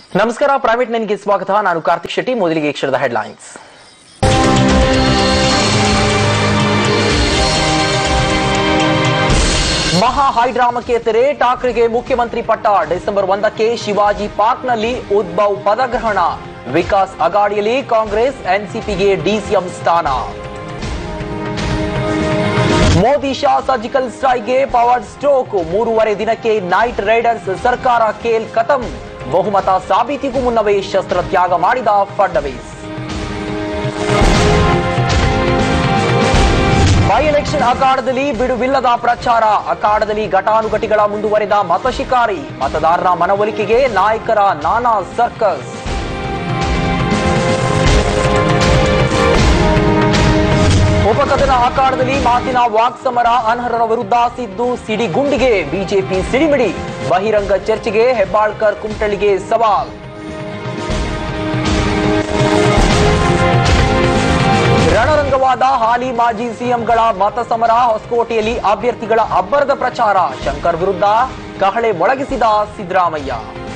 ನಮಸ್ಕಾರ ಪ್ರೈವೇಟ್ ನೈನ್ಗೆ ಸ್ವಾಗತ. ನಾನು ಕಾರ್ತಿಕ್ ಶೆಟ್ಟಿ. ಮೊದಲಿಗೆ ಕ್ಷಣದ ಹೆಡ್ಲೈನ್ಸ್. ಮಹಾ ಹೈಡ್ರಾಮಕ್ಕೆ ತೆರೆ. ಠಾಕ್ರೆಗೆ ಮುಖ್ಯಮಂತ್ರಿ ಪಟ್ಟ. ಡಿಸೆಂಬರ್ 1ಕ್ಕೆ ಶಿವಾಜಿ ಪಾರ್ಕ್ನಲ್ಲಿ ಉದ್ಭವ್ ಪದಗ್ರಹಣ. ವಿಕಾಸ್ ಅಗಾಡಿಯಲ್ಲಿ ಕಾಂಗ್ರೆಸ್, ಎನ್ಸಿಪಿಗೆ ಡಿಸಿಎಂ ಸ್ಥಾನ. ಮೋದಿ ಶಾ ಸರ್ಜಿಕಲ್ ಸ್ಟ್ರೈಕ್ಗೆ ಪವರ್ ಸ್ಟ್ರೋಕ್. 3.5 ದಿನಕ್ಕೆ ನೈಟ್ ರೈಡರ್ಸ್ ಸರ್ಕಾರ ಕೇಲ್ ಖತಮ್. ಬಹುಮತ ಸಾಬೀತಿಗೂ ಮುನ್ನವೇ ಶಸ್ತ್ರ ತ್ಯಾಗ ಮಾಡಿದ ಫಡ್ನವೀಸ್. ಬೈ ಎಲೆಕ್ಷನ್ ಅಖಾಡದಲ್ಲಿ ಬಿಡುವಿಲ್ಲದ ಪ್ರಚಾರ. ಅಖಾಡದಲ್ಲಿ ಘಟಾನುಘಟಿಗಳ ಮುಂದುವರೆದ ಮತಶಿಕಾರಿ. ಮತದಾರರ ಮನವೊಲಿಕೆಗೆ ನಾಯಕರ ನಾನಾ ಸರ್ಕಸ್. ಉಪಕಥನ ಅಖಾಡದಲ್ಲಿ ಮಾತಿನ ವಾಕ್ಸಮರ. ಅನರ್ಹರ ವಿರುದ್ಧ ಸಿದ್ದು ಸಿಡಿಗುಂಡಿಗೆ. ಬಿಜೆಪಿ ಸಿಡಿಮಿಡಿ. ಬಹಿರಂಗ ಚರ್ಚೆಗೆ ಹೆಬ್ಬಾಳ್ಕರ್ ಕುಮಟಳ್ಳಿಗೆ ಸವಾಲ್. ರಣರಂಗವಾದ ಹಾಲಿ ಮಾಜಿ ಸಿಎಂಗಳ ಮತ ಸಮರ. ಹೊಸಕೋಟೆಯಲ್ಲಿ ಅಭ್ಯರ್ಥಿಗಳ ಅಬ್ಬರದ ಪ್ರಚಾರ. ಶಂಕರ್ ವಿರುದ್ಧ ಕಹಳೆ ಮೊಳಗಿಸಿದ ಸಿದ್ದರಾಮಯ್ಯ.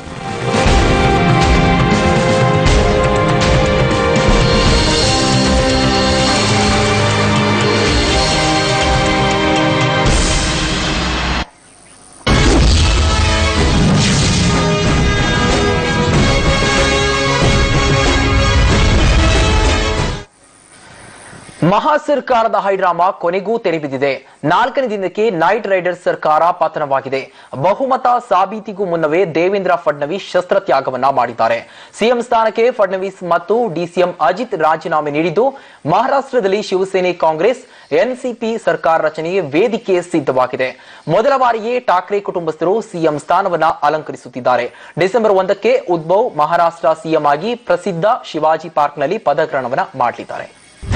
ಮಹಾ ಸರ್ಕಾರದ ಹೈಡ್ರಾಮಾ ಕೊನೆಗೂ ತೆರೆಬಿದ್ದಿದೆ. 4ನೇ ದಿನಕ್ಕೆ ನೈಟ್ ರೈಡರ್ಸ್ ಸರ್ಕಾರ ಪತನವಾಗಿದೆ. ಬಹುಮತ ಸಾಬೀತಿಗೂ ಮುನ್ನವೇ ದೇವೇಂದ್ರ ಫಡ್ನವೀಸ್ ಶಸ್ತ್ರ ತ್ಯಾಗವನ್ನ ಮಾಡಿದ್ದಾರೆ. ಸಿಎಂ ಸ್ಥಾನಕ್ಕೆ ಫಡ್ನವೀಸ್ ಮತ್ತು ಡಿಸಿಎಂ ಅಜಿತ್ ರಾಜೀನಾಮೆ ನೀಡಿದ್ದು, ಮಹಾರಾಷ್ಟ್ರದಲ್ಲಿ ಶಿವಸೇನೆ, ಕಾಂಗ್ರೆಸ್, ಎನ್ಸಿಪಿ ಸರ್ಕಾರ ರಚನೆಗೆ ವೇದಿಕೆ ಸಿದ್ಧವಾಗಿದೆ. ಮೊದಲ ಬಾರಿಗೆ ಠಾಕ್ರೆ ಕುಟುಂಬಸ್ಥರು ಸಿಎಂ ಸ್ಥಾನವನ್ನ ಅಲಂಕರಿಸುತ್ತಿದ್ದಾರೆ. ಡಿಸೆಂಬರ್ 1ಕ್ಕೆ ಉದ್ಭವ್ ಮಹಾರಾಷ್ಟ್ರ ಸಿಎಂ ಆಗಿ ಪ್ರಸಿದ್ಧ ಶಿವಾಜಿ ಪಾರ್ಕ್ನಲ್ಲಿ ಪದಗ್ರಹಣವನ್ನ ಮಾಡಲಿದ್ದಾರೆ.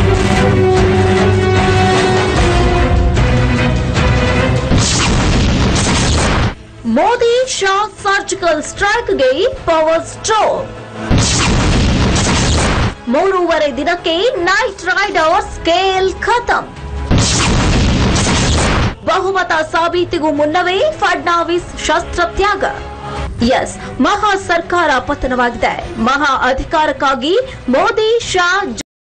ಮೋದಿ ಶಾ ಸರ್ಜಿಕಲ್ ಸ್ಟ್ರೈಕ್ಗೆ ಪವರ್ ಸ್ಟ್ರೋಕ್. 3.5 ದಿನಕ್ಕೆ ನೈಟ್ ರೈಡರ್ಸ್ ಕೇಲ್ ಖತಮ್. ಬಹುಮತ ಸಾಬೀತಿಗೂ ಮುನ್ನವೇ ಫಡ್ನವೀಸ್ ಶಸ್ತ್ರ ತ್ಯಾಗ. ಎಸ್, ಮಹಾ ಸರ್ಕಾರ ಪತನವಾಗಿದೆ. ಮಹಾ ಅಧಿಕಾರಕ್ಕಾಗಿ ಮೋದಿ ಶಾ